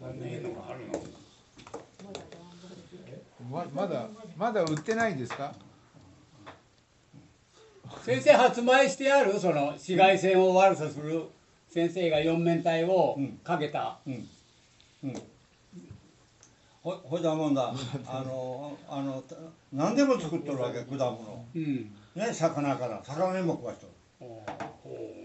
まだ売ってないんですか？ 先生発売してあるその紫外線を悪さする先生が四面体をかけた。 ほいだもんだ。何でも作っとるわけ、果物。ね、魚から、魚にも食わしとる。